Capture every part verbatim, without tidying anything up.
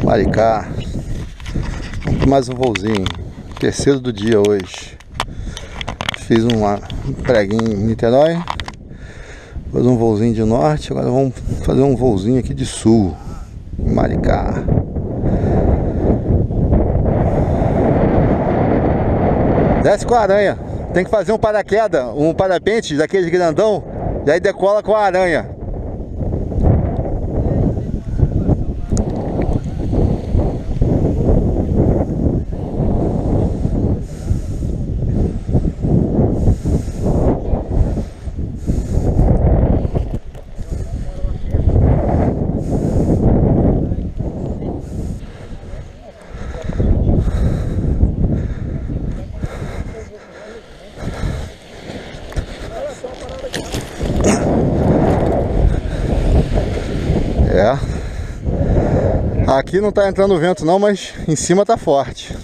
Maricá. Vamos para mais um voozinho. Terceiro do dia hoje. Fiz uma, um preguinho em Niterói. Fazer um voozinho de norte. Agora vamos fazer um voozinho aqui de sul. Em Maricá. Desce com a aranha. Tem que fazer um paraquedas, um parapente daquele grandão. E aí decola com a aranha. É. Aqui não tá entrando vento não, mas em cima tá forte.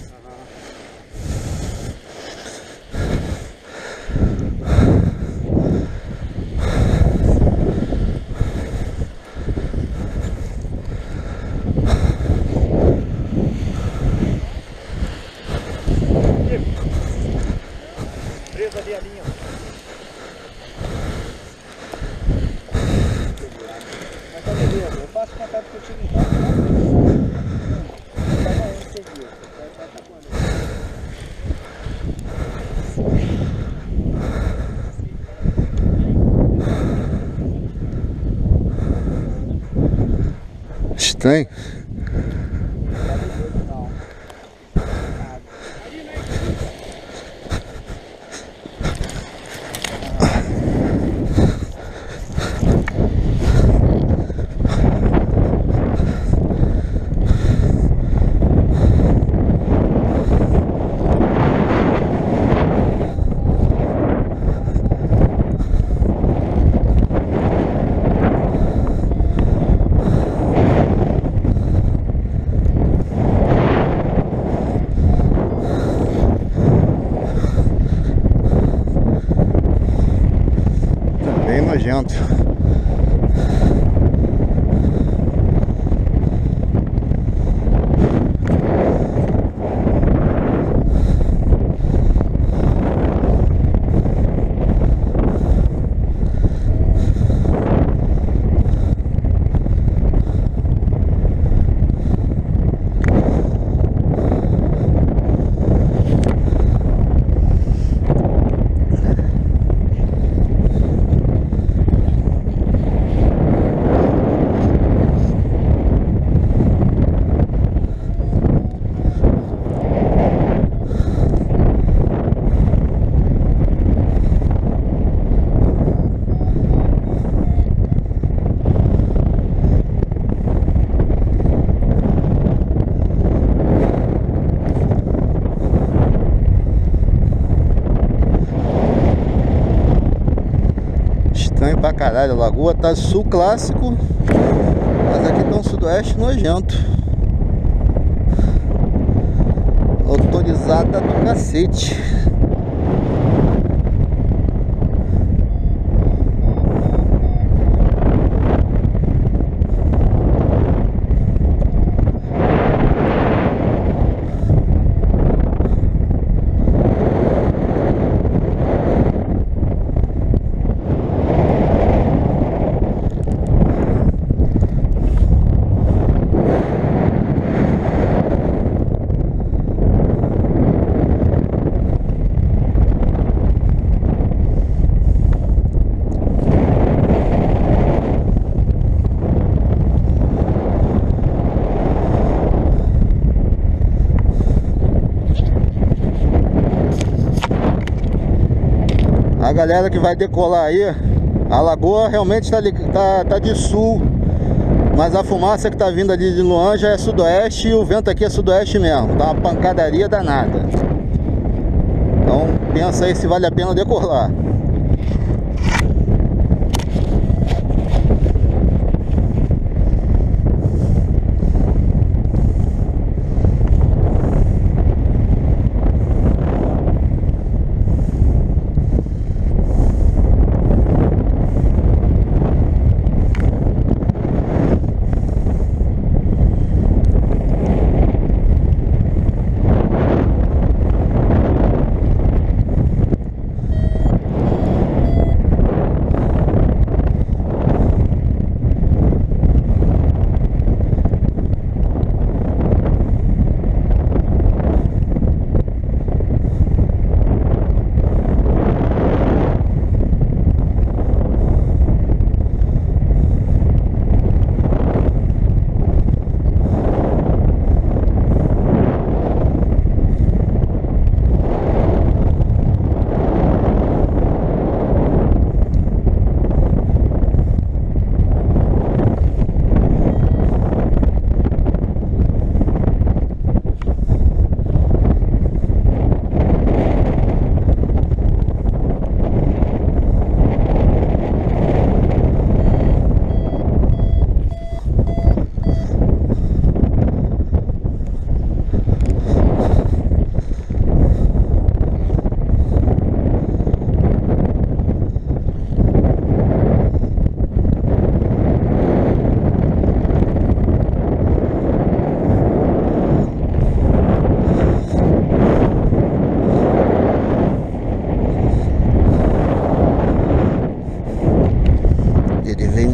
Presa ali a linha. Mas tá beleza, eu faço contato contigo então. Tá bom, você viu. Tá tapando. Estranho. Bem nojento. Estranho pra caralho, a lagoa tá sul clássico, mas aqui tá um sudoeste nojento. Autorizada do cacete. A galera que vai decolar aí, a lagoa realmente tá, tá, tá de sul, mas a fumaça que tá vindo ali de Luan já é sudoeste e o vento aqui é sudoeste mesmo, tá uma pancadaria danada. Então pensa aí se vale a pena decolar.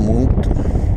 muito.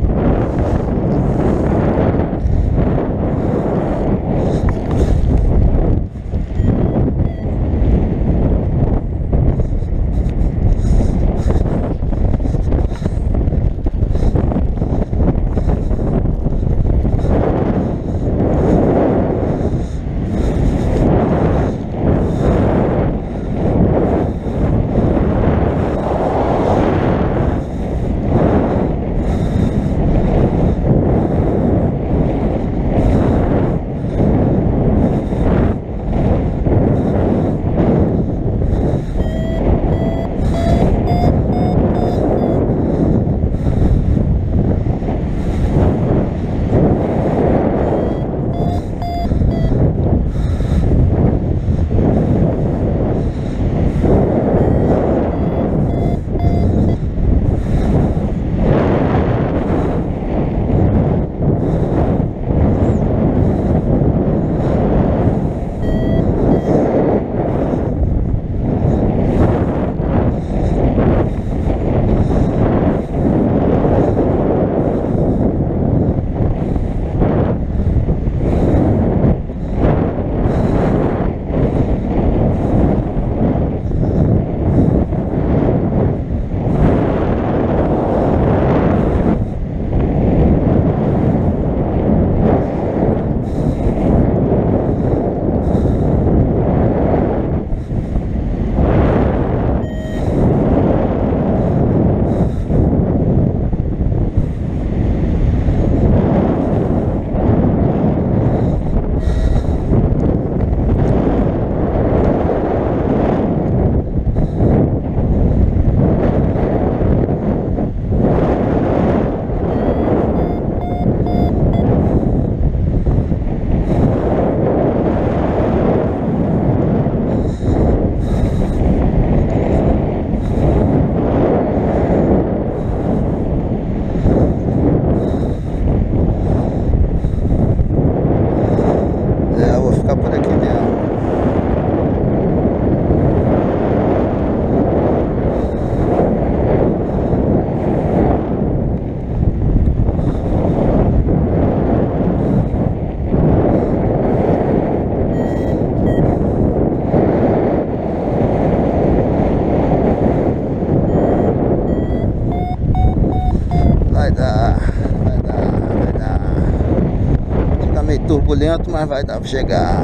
Turbulento, mas vai dar pra chegar.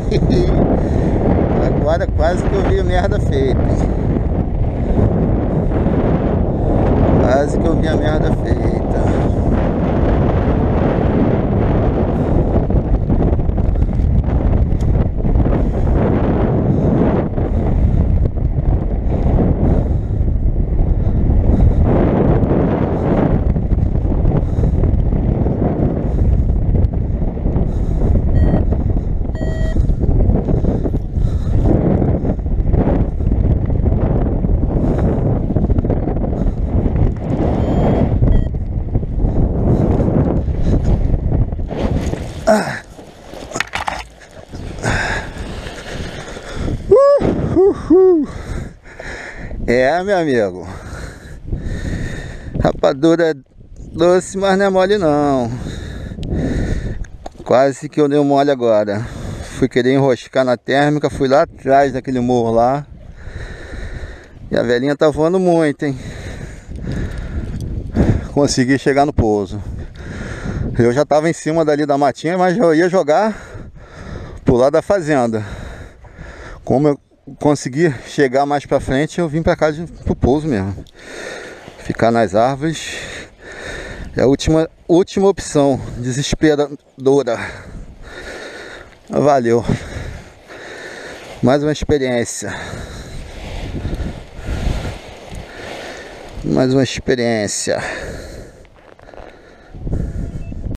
Agora quase que eu vi a merda feita. Quase que eu vi a merda feita. É, meu amigo, rapadura é doce, mas não é mole não. Quase que eu dei um mole agora. Fui querer enroscar na térmica, fui lá atrás daquele morro lá. E a velhinha tá voando muito, hein. Consegui chegar no pouso. Eu já tava em cima dali da matinha, mas eu ia jogar pro lado da fazenda. Como eu consegui chegar mais pra frente, eu vim pra cá de, pro pouso mesmo. Ficar nas árvores é a última, última opção. Desesperadora. Valeu. Mais uma experiência. Mais uma experiência.